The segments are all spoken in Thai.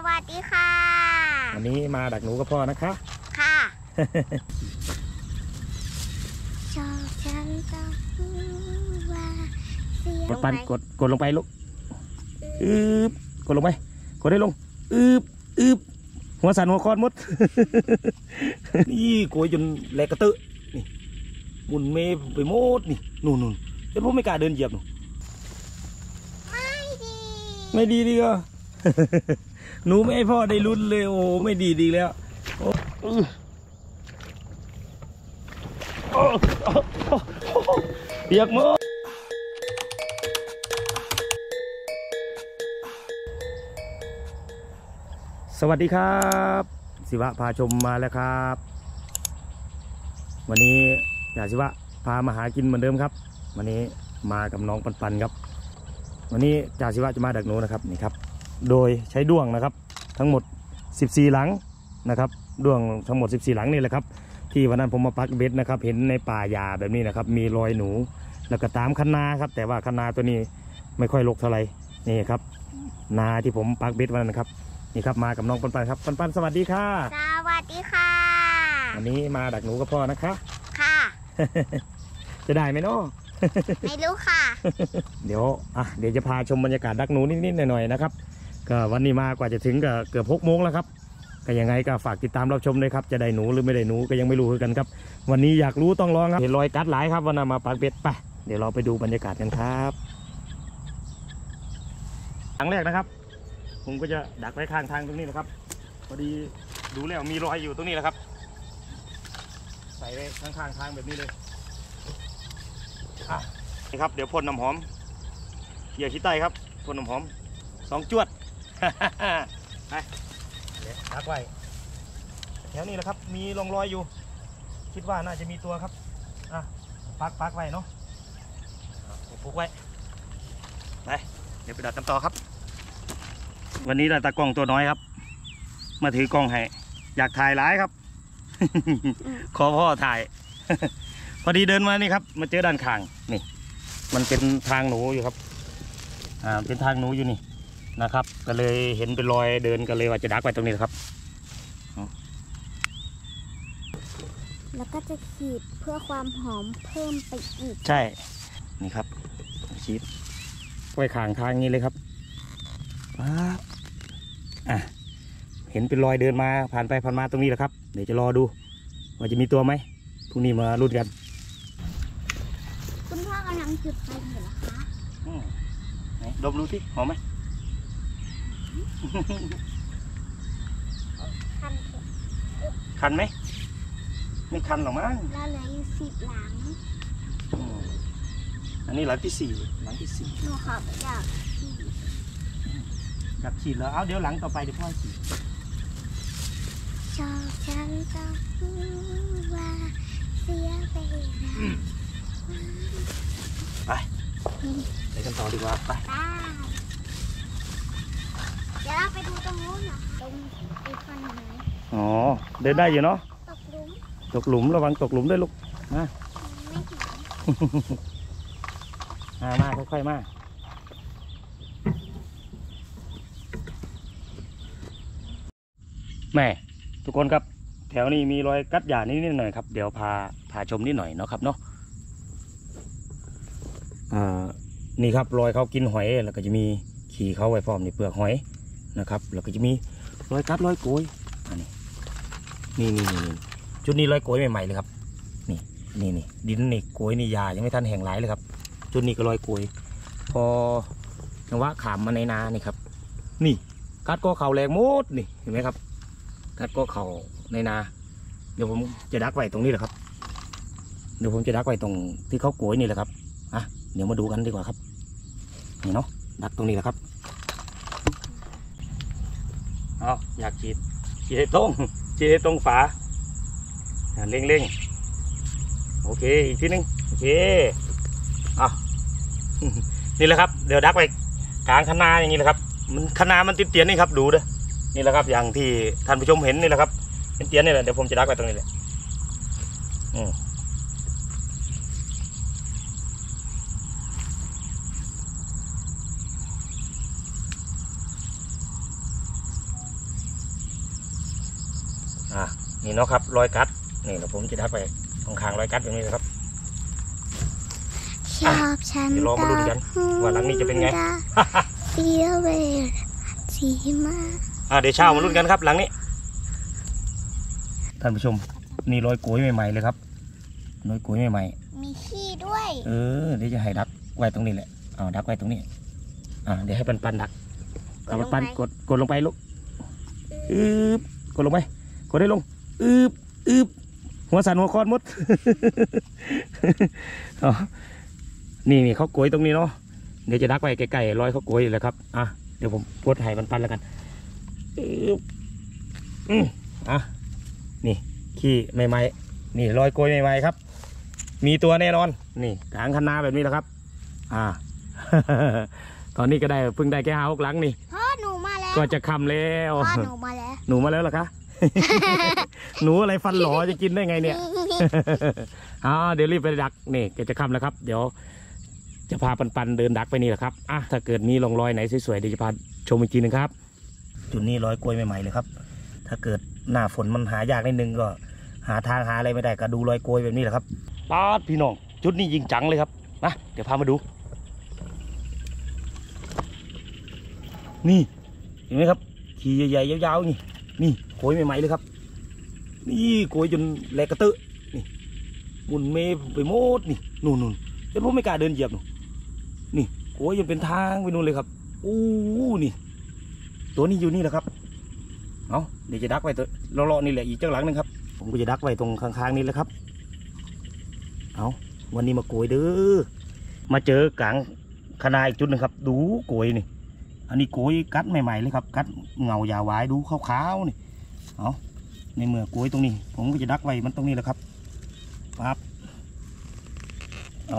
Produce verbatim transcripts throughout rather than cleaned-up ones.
วัสดีค่ะวันนี้มาดักหนูกับพ่อนะคะค่ะชอบฉันต้องว่าเสียงกดปันกดกดลงไปลูกอืบกดลงไปกดได้ลงอืบอืบหัวสั่นหัวคอนมด นี่โกยจนแหลกกระเตอะนี่หมุนเมย์ไปหมดนี่นู่นนู่นจนผมไม่กล้าเดินเหยียบหนูไม่ดีไม่ดีดีก็ หนูไม่ให้พ่อได้ลุ้นเลยโอ้ไม่ดีดีแล้วโอ้เปียกหมดสวัสดีครับศิวะพาชมมาแล้วครับวันนี้อยากศิวะพามาหากินเหมือนเดิมครับวันนี้มากับน้องปันปันครับวันนี้จ่าศิวะจะมาดักหนูนะครับนี่ครับโดยใช้ด้วงนะครับทั้งหมดสิบสี่หลังนะครับด้วงทั้งหมดสิบสี่หลังนี่แหละครับที่วันนั้นผมมาปักเบ็ดนะครับเห็นในป่าหญ้าแบบนี้นะครับมีรอยหนูแล้วก็ตามคันนาครับแต่ว่าคันนาตัวนี้ไม่ค่อยรกเท่าไหร่นี่ครับนาที่ผมปักเบ็ดวันนั้นนะครับนี่ครับมากับน้องปันปันครับปันปันสวัสดีค่ะสวัสดีค่ะวันนี้มาดักหนูกับพ่อนะคะค่ะจะได้ไหมเนาะไม่รู้ค่ะเดี๋ยวอ่ะเดี๋ยวจะพาชมบรรยากาศดักหนูนิดๆหน่อยๆนะครับก็วันนี้มากว่าจะถึงก็เกือบหกโมงแล้วครับก็ยังไงก็ฝากติดตามรับชมเลยครับจะได้หนูหรือไม่ได้หนูก็ยังไม่รู้กันครับวันนี้อยากรู้ต้องลองครับเห็นรอยกัดหลายครับวันนั้นมาปักเบ็ดไปเดี๋ยวเราไปดูบรรยากาศกันครับครั้งแรกนะครับผมก็จะดักไว้ข้างทางตรงนี้นะครับพอดีดูแล้วมีรอยอยู่ตรงนี้แหละครับใส่ไว้ข้างๆทางแบบนี้เลยอ่ะนี่ครับเดี๋ยวพ่นน้ำหอมเหยื่อขี้ไตครับพ่นน้ำหอมสองจวด ไปเดี๋ยวดักไว้แถวนี้แหละครับมีร่องรอยอยู่คิดว่าน่าจะมีตัวครับอ่ะปักปักไว้เนาะปุกไว้ไปเดี๋ยวไปดักกันต่อครับวันนี้ได้ตากล้องตัวน้อยครับมาถือกล้องให้อยากถ่ายหลายครับ ขอพ่อถ่าย พอดีเดินมานี่ครับมาเจอด้านข้างนี่มันเป็นทางหนูอยู่ครับอ่าเป็นทางหนูอยู่นี่นะครับก็เลยเห็นเป็นรอยเดินก็เลยว่าจะดักไว้ตรงนี้ครับแล้วก็จะขีดเพื่อความหอมเพิ่มไปอีกใช่นี่ครับขีดไว้ข้างทางนี้เลยครับอ่ะเห็นเป็นรอยเดินมาผ่านไปผ่านมาตรงนี้แหละครับเดี๋ยวจะรอดูว่าจะมีตัวไหมพรุ่งนี้มาลุ้นกันคุณพ่อกำลังจุดไฟอยู่เหรอคะอืมไหนดมดูสิหอมไหมคันคันไหมไม่คันหรอกมั้งเราเหลืออยู่สิบหลังอันนี้หลังที่สี่หลังที่สี่หนูขออยากขีดอยากขีดแล้วเอาเดี๋ยวหลังต่อไปเดี๋ยวพ่อขีดชอบฉันต้องว่าเสียไปไปไปกันต่อดีกว่าไปเดี๋ยวเราไปดูตรงนู้นเหรอตรงอีกฝั่งไหนอ๋อเดินได้อยู่เนาะตกหลุมตกหลุมระวังตกหลุมด้วยลูกมาไม่ถึงมามาค่อยๆมาแม่ทุกคนครับแถวนี้มีรอยกัดหญ้านิดๆหน่อยครับเดี๋ยวพาพาชมนิดหน่อยเนาะครับเนาะอ่านี่ครับรอยเขากินหอยแล้วก็จะมีขี่เขาไว้พร้อมในเปลือกหอยนะครับแล้วก็จะมีรอยกัดรอยโกยอันนี้นี่นี่นี่จุดนี้รอยโกยใหม่ๆเลยครับนี่นี่นี่ดินนี่โกยนี่ยายังไม่ทันแห้งหลายเลยครับจุดนี้ก็รอยโกยพอจังหวะขามมาในนานี่ครับนี่กัดก็เข่าแรงมดนี่เห็นไหมครับกัดก็เข่าในนาเดี๋ยวผมจะดักไว้ตรงนี้แหละครับเดี๋ยวผมจะดักไว้ตรงที่เขาโกยนี่แหละครับอ่ะเดี๋ยวมาดูกันดีกว่าครับนี่เนาะดักตรงนี้แหละครับเอาอยากฉีดฉีดให้ตรงฉีดให้ตรงฝาเร่งเร่งโอเคอีกทีนึงโอเคอ่ะ นี่แหละครับเดี๋ยวดักไว้กลางคะนาอย่างนี้แหละครับมันคะนามันติดเตียนนี่ครับดูเด้อนี่แหละครับอย่างที่ท่านผู้ชมเห็นนี่แหละครับเป็นเตียนนี่แหละเดี๋ยวผมจะดักไว้ตรงนี้แหละอืมนี่เนาะครับรอยกัดนี่เดี๋ยวผมจะดักไปข้างๆรอยกัดแบบนี้นะครับชอบฉันเดี๋ยวรอมาลุ้นกันว่าหลังนี้จะเป็นไงเฟียเวรสีมาอ่าเดี๋ยวเช้ามาลุ้นกันครับหลังนี้ท่านผู้ชมนี่รอยโกยใหม่ๆเลยครับรอยโกยใหม่มีขี้ด้วยๆเออเดี๋ยวจะให้ดักไว้ตรงนี้แหละเอาดักไว้ตรงนี้อ่าเดี๋ยวให้ปันปันดักเอาปันปันกดกดลงไปลูกอืบกดลงไปกดได้ลงอืบอืบหัวสั่นหัวคอนมด อ๋อนี่นี่เขาโกยตรงนี้เนาะเดี๋ยวจะดักไว้ใกล้ๆรอยเขาโกยเลยครับอ่ะเดี๋ยวผมกดให้ปันปันแล้วกันอืบอืมอ่ะนี่ขี้ใหม่ๆนี่รอยโกยใหม่ๆครับมีตัวแน่นอนนี่กลางคันนาแบบนี้แหละครับอ่า ตอนนี้ก็ได้เพิ่งได้แค่ห้าหกหลังนี่พ่อหนูมาแล้วก็จะคำแล้วพ่อหนูมาแล้วหนูมาแล้วเหรอคะ หนูอะไรฟันหลอจะกินได้ไงเนี่ยอ่าเดี๋ยวรีบไปดักนี่ก็จะคำแล้วครับเดี๋ยวจะพาปันปันเดินดักไปนี่แหละครับอ่ะถ้าเกิดมีร่องรอยไหนสวยๆเดี๋ยวจะพาชมอีกทีนึงครับจุดนี้รอยกล้วยใหม่ๆเลยครับ ถ้าเกิดหน้าฝนมันหายากนิดนึงก็หาทางหาอะไรไม่ได้ก็ดูรอยกล้วยแบบนี้แหละครับป๊าดพี่น้องจุดนี้ยิงจังเลยครับนะเดี๋ยวพามาดูนี่เห็นไหมครับขี่ใหญ่ๆยาวๆนี่นี่โกยใหม่ๆเลยครับนี่โกยจนแหลกกระเตอะนี่หมุนเมย์ไปหมดนี่นู่นๆจนผมไม่กล้าเดินเหยียบหนูนี่โกยจนเป็นทางไปนู่นเลยครับอู้นี่ตัวนี้อยู่นี่แหละครับเอาเดี๋ยวจะดักไว้ตัวเลาะๆนี่แหละอีกเจ้าหลังนึงครับผมก็จะดักไว้ตรงข้างๆนี่แหละครับเอาวันนี้มาโกยเด้อมาเจอกลางคณาอีกจุดหนึ่งครับดูโกยนี่อันนี้โกยกัดใหม่ๆเลยครับกัดเงายาวายดูขาวๆนี่เอาในเมื่อโกยตรงนี้ผมก็จะดักไว้มันตรงนี้แหละครับปั๊บเอา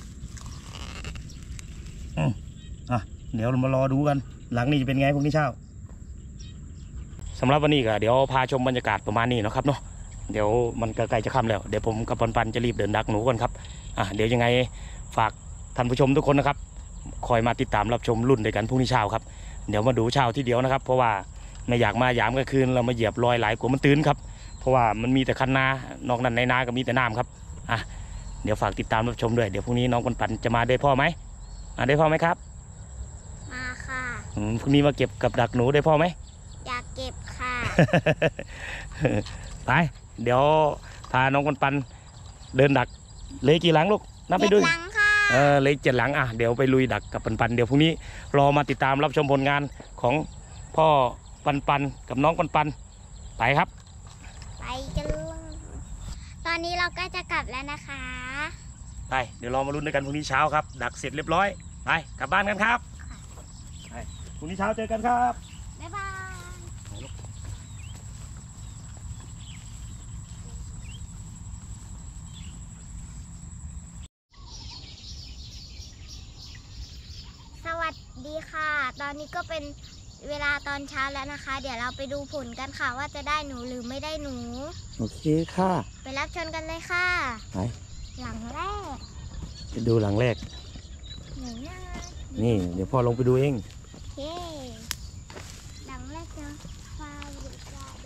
อืมอ่ะเดี๋ยวเรามารอดูกันหลังนี้จะเป็นไงพวกนี้เช้าสำหรับวันนี้ก็เดี๋ยวพาชมบรรยากาศประมาณนี้นะครับเนาะเดี๋ยวมันใกล้จะค่ำแล้วเดี๋ยวผมกับปันปันจะรีบเดินดักหนูกันครับอ่ะเดี๋ยวยังไงฝากท่านผู้ชมทุกคนนะครับคอยมาติดตามรับชมรุ่นด้วยกันพรุ่งนี้เช้าครับเดี๋ยวมาดูเช้าที่เดียวนะครับเพราะว่าไม่อยากมายามกลางคืนเรามาเหยียบรอยหลายกว่ามันตื้นครับเพราะว่ามันมีแต่คันนานอกนั้นในนาก็มีแต่น้ำครับอ่ะเดี๋ยวฝากติดตามรับชมด้วยเดี๋ยวพรุ่งนี้น้องปันปันจะมาได้พ่อไหมอ่ะได้พ่อไหมครับมาค่ะอืมพรุ่งนี้มาเก็บกับดักหนูได้พ่อไหมอยากเก็บค่ะไปเดี๋ยวพาน้องปันปันเดินดักเลยกี่หลังลูกนับไปเก็บด้วยหลังค่ะเออเลยเจ็ดหลังอ่ะเดี๋ยวไปลุยดักกับปันปันเดี๋ยวพรุ่งนี้รอมาติดตามรับชมผลงานของพ่อปันปันกับน้องปันปันไปครับไปกันเลยตอนนี้เราก็จะกลับแล้วนะคะไปเดี๋ยวรอมาลุ้นด้วยกันพรุ่งนี้เช้าครับดักเสร็จเรียบร้อยไปกลับบ้านกันครับไปพรุ่งนี้เช้าเจอกันครับบ๊ายบายสวัสดีค่ะ ตอนนี้ก็เป็นเวลาตอนเช้าแล้วนะคะ เดี๋ยวเราไปดูผลกันค่ะว่าจะได้หนูหรือไม่ได้หนูโอเคค่ะไปรับชมกันเลยค่ะไปหลังแรกไปดูหลังแรกหนูน่านี่เดี๋ยวพ่อลงไปดูเองโอเคหลังแรกจะฟาหรือจะได้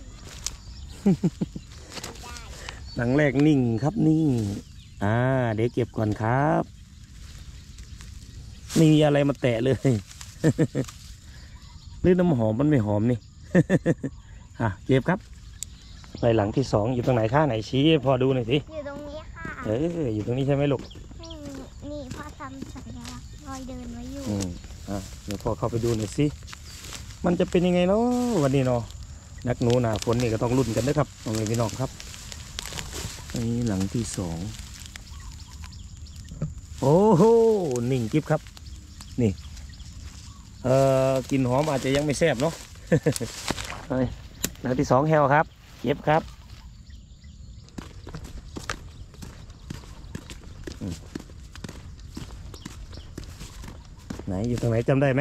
ได้หลังแรกนิ่งครับนิ่งอ่าเดี๋ยวเก็บก่อนครับไม่มีอะไรมาแตะเลย หรือน้ำหอมมันไม่หอมนี่ อ่ะเก็บครับในหลังที่สองอยู่ตรงไหนข้าไหนชี้ให้พ่อดูหน่อยสิอยู่ตรงนี้ค่ะเอออยู่ตรงนี้ใช่ไหมลูกนี่นี่พ่อทำสัญลักษณ์รอยเดินไว้อยู่อืมอ่ะเดี๋ยวพ่อเข้าไปดูหน่อยสิมันจะเป็นยังไงเนาะวันนี้เนาะนักหนูหนาฝนนี่ก็ต้องรุ่นกันนะครับน้องเอ๋ยพี่น้องครับอันนี้หลังที่สองโอ้โหนิ่งกิ๊บครับนี่เอ่อกลิ่นหอมอาจจะยังไม่แซ่บเนาะ หลังที่สองแฮวครับเก็บครับไหนอยู่ตรงไหนจำได้ไหม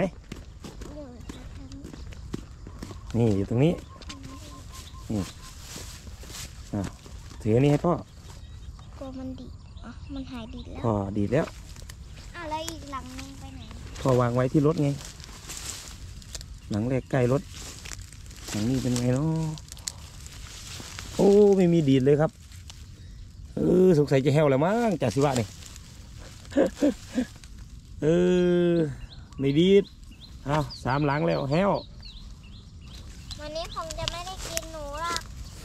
นี่อยู่ตรงนี้นี่อ่ะถืออันนี้ให้พ่อกลัวมันดิดอ๋อมันหายดิดแล้วพ่อดีดแล้วอ่ะแล้วอีกหลังนึงไปไหนพ่อวางไว้ที่รถไงหลังแรกใกล้รถหลังนี้เป็นไงเนาะโอ้ไม่มีดีดเลยครับเออสงสัยจะแห้วแล้วมั้งจ่าสิวะนี่ เออไม่ดีดเอาสามหลังแล้วแห้ววันนี้คงจะไม่ได้กินหนูหรอก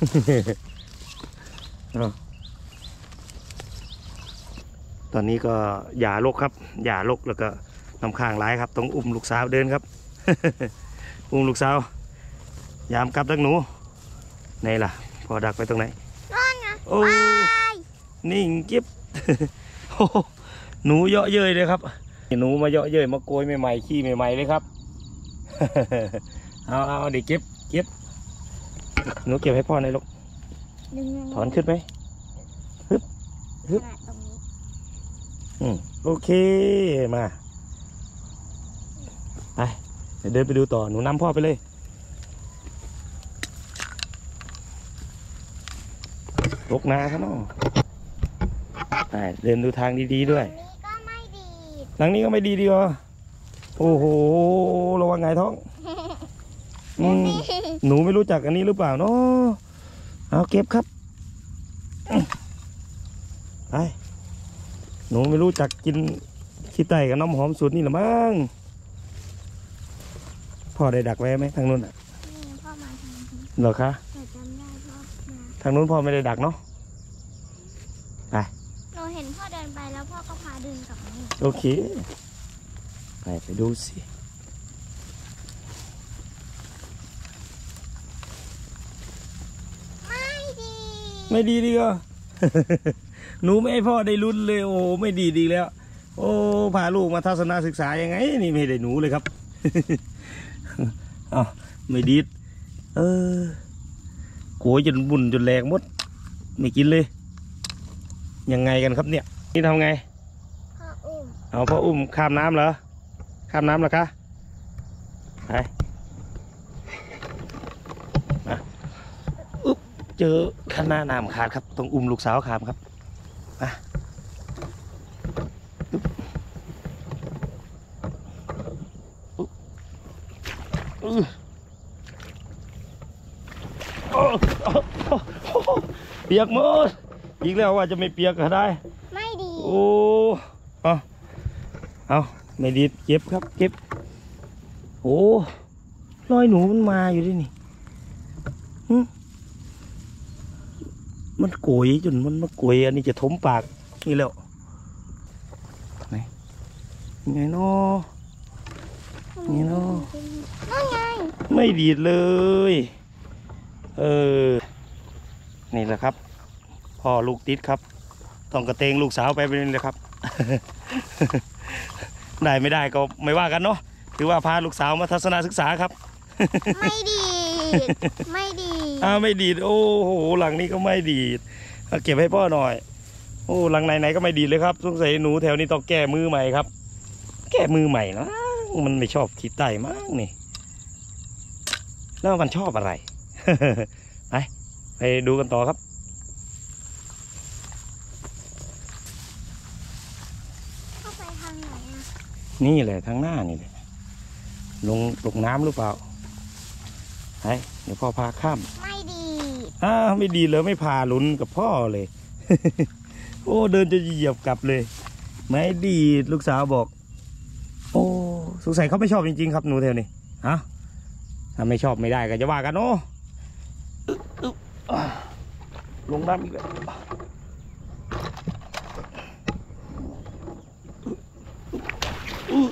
ตอนนี้ก็หย่าลกครับหย่าลกแล้วก็นำข้างร้ายครับต้องอุ้มลูกสาวเดินครับ อุ้มลูกสาวยามกลับดักหนูไหนล่ะพอดักไปตรงไหนนั่นไงโอ้นิ่งจิ๊บ โอ้หนูเยาะเย้ยเลยครับหนูมาเยาะเย้ยมาโกยใหม่ๆขี้ใหม่ๆเลยครับ เอาเอาเดี๋ยวเก็บเก็บหนูเก็บให้พ่อหน่อยลูกดึงถอนขึ้นไหมฮึบฮึบขนาดตรงนี้อืมโอเคมาไปเดี๋ยวเดินไปดูต่อหนูนำพ่อไปเลยตกนาครับน้องไปเดินดูทางดีๆด้วยนี้ก็ไม่ดีดหลังนี้ก็ไม่ดีดีวะโอ้โหระวังไงท้องอืมหนูไม่รู้จักอันนี้หรือเปล่าเนาะเอาเก็บครับไปหนูไม่รู้จักกินขี้ไก่กับน้ำหอมสูตรนี่หรือมั้งพ่อได้ดักไว้ไหมทางนู้นอ่ะนี่พ่อมาทางนี้เหรอคะแต่จำได้พ่อมาทางนู้นพ่อไม่ได้ดักเนาะไปหนูเห็นพ่อเดินไปแล้วพ่อก็พาเดินกลับมานี่โอเคไปไปดูสิไม่ดีไม่ดีดีก็ หนูไม่ให้พ่อได้ลุ้นเลยโอ้ไม่ดีดีแล้ว โอ้พาลูกมาทัศนศึกษายังไงนี่ไม่ได้หนูเลยครับ อ้าวไม่ดีดเออโกยจนบุ่นจนแหลกหมดไม่กินเลยยังไงกันครับเนี่ยนี่ทำไงพ่ออุ้มเอาพ่ออุ้มข้ามน้ำเหรอข้ามน้ำเหรอคะไปมาอุ๊บเจอข้างหน้าน้ำขาดครับต้องอุ้มลูกสาวขามครับมาอุ๊บอุ๊บอื้อโอ้โอ้โอ้โอ้เปียกหมดอีกแล้วว่าจะไม่เปียกก็ได้ไม่ดีโอ้เอาเอาไม่ดีเก็บครับเก็บโอ้รอยหนูมันมาอยู่ด้วยนี่หึมันโกยจนมันมาโกยอันนี้จะถมปากนี่แล้วไหนยังไงเนาะนี่เนาะนั่นไงไม่ดีดเลย เออ นี่แหละครับพ่อลูกติดครับต้องกระเตงลูกสาวไปเป็นเลยครับ ได้ไม่ได้ก็ไม่ว่ากันเนาะถือว่าพาลูกสาวมาทัศนศึกษาครับไม่ดีดไม่ดีดอ้าวไม่ดีดโอ้โหหลังนี้ก็ไม่ดีดเอาเก็บให้พ่อหน่อยโอ้หลังไหนๆก็ไม่ดีดเลยครับสงสัยหนูแถวนี้ต้องแก้มือใหม่ครับ แก้มือใหม่นะมันไม่ชอบขี้ไต่มากนี่แล้วมันชอบอะไร ไปไปดูกันต่อครับเข้าไปทางไหนอ่ะนี่แหละทางหน้านี่แหละลงลงน้ำหรือเปล่าไปเดี๋ยวพ่อพาข้ามไม่ดีดอ้าวไม่ดีเลยไม่พาลุ้นกับพ่อเลย โอ้เดินจะเหยียบกลับเลย ไม่ดีลูกสาวบอก โอ้สงสัยเขาไม่ชอบจริงๆครับหนูแถวนี้ฮะถ้าไม่ชอบไม่ได้ก็จะว่ากันเนาะอึ๊บอึ๊บอ่าลงน้ำอีกแล้วอื้อ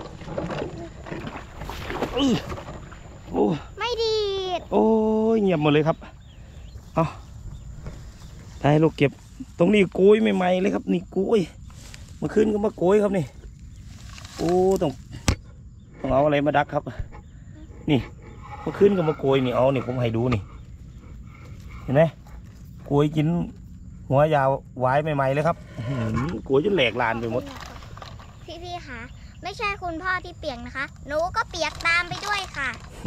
อื้อโอ้ไม่ดีดโอ้ยเงียบหมดเลยครับเอาให้ลูกเก็บตรงนี้โกยใหม่ๆเลยครับนี่โกยเมื่อคืนก็มาโกยครับนี่โอ้ต้องต้องเอาอะไรมาดักครับนี่เมื่อคืนก็มาโกยนี่เอานี่ผมให้ดูนี่เห็นไหมโกยกินหัวยาวไว้ใหม่ๆเลยครับอื้อหือโกยจนแหลกลานไปหมดพี่ๆคะไม่ใช่คุณพ่อที่เปียกนะคะ หนูก็เปียกตามไปด้วยค่ะ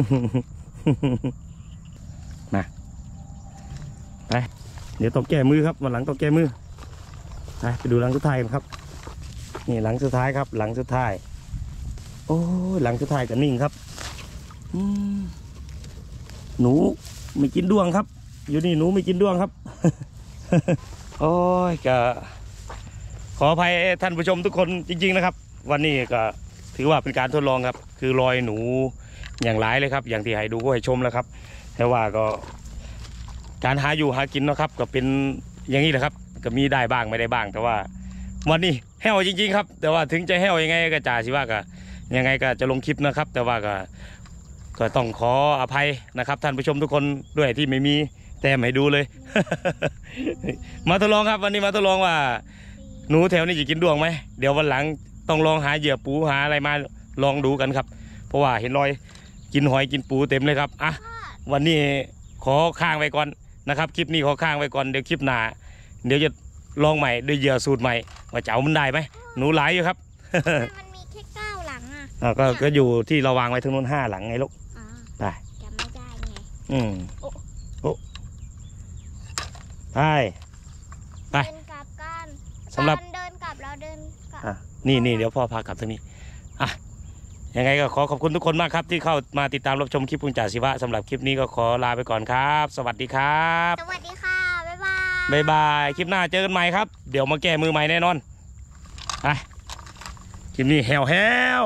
มาไปเดี๋ยวต้องแก้มือครับวันหลังต้องแก้มือไปไปดูหลังสุดท้ายกันครับนี่หลังสุดท้ายครับ หลังสุดท้ายโอ้ยหลังสุดท้ายกับนิ่งครับอืมหนูไม่กินดวงครับอยู่นี่หนูไม่กินด้วงครับ โอ้ยก็ขออภัยท่านผู้ชมทุกคนจริงๆนะครับวันนี้ก็ถือว่าเป็นการทดลองครับคือรอยหนูอย่างหลายเลยครับอย่างที่ให้ดูก็ให้ชมแล้วครับแต่ว่าก็การหาอยู่หากินนะครับก็เป็นอย่างนี้แหละครับก็มีได้บ้างไม่ได้บ้างแต่ว่าวันนี้แห้วจริงๆครับแต่ว่าถึงจะแห้วยังไงก็จ่าสิว่าก็ยังไงก็จะลงคลิปนะครับแต่ว่าก็ก็ต้องขออภัยนะครับท่านผู้ชมทุกคนด้วยที่ไม่มีแต้มให้ดูเลย มาทดลองครับวันนี้มาทดลองว่าหนูแถวนี้จะกินด้วงไหมเดี๋ยววันหลังต้องลองหาเหยื่อปูหาอะไรมาลองดูกันครับเพราะว่าเห็นรอยกินหอยกินปูเต็มเลยครับอ่ะวันนี้ขอข้างไว้ก่อนนะครับคลิปนี้ขอข้างไว้ก่อนเดี๋ยวคลิปหน้าเดี๋ยวจะลองใหม่ด้วยเหยื่อสูตรใหม่ว่าจะเอามันได้ไหมหนูหลายอยู่ครับมันมีแค่เก้าหลังอ่ะอ่ะก็ก็อยู่ที่เราวางไว้ทั้งนู้นห้าหลังไงลูกอ๋อได้จำไม่ได้ไงอืมโอ้โอ้ไป ไปเดินกลับกันสำหรับตอนเดินกลับเราเดินกลับอ่ะนี่นี่เดี๋ยวพ่อพากลับทางนี้อ่ะยังไงก็ขอขอบคุณทุกคนมากครับที่เข้ามาติดตามรับชมคลิปคุณจ่าศิวะสำหรับคลิปนี้ก็ขอลาไปก่อนครับ สวัสดีครับสวัสดีค่ะ บ๊ายบายบ๊ายบายคลิปหน้าเจอกันใหม่ครับเดี๋ยวมาแก้มือใหม่แน่นอนไปคลิปนี้แฮวแฮว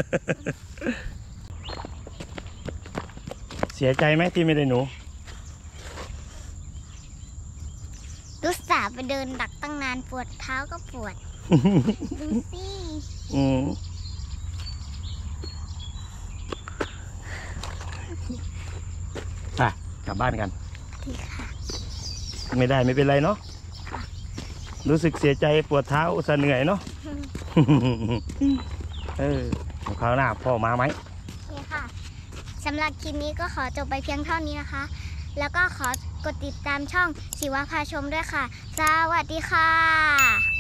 เสียใจไหมที่ไม่ได้หนูลูกสาวไปเดินดักตั้งนานปวดเท้าก็ปวด ดูสิอืมไปกลับบ้านกันทีค่ะไม่ได้ไม่เป็นไรเนาะรู้สึกเสียใจปวดเท้าอุตส่าห์เหนื่อยเนาะ เออคราวหน้าพ่อมาไหมโอเคค่ะสำหรับคลิปนี้ก็ขอจบไปเพียงเท่านี้นะคะ แล้วก็ขอกดติดตามช่องศิวะพาชมด้วยค่ะ สวัสดีค่ะ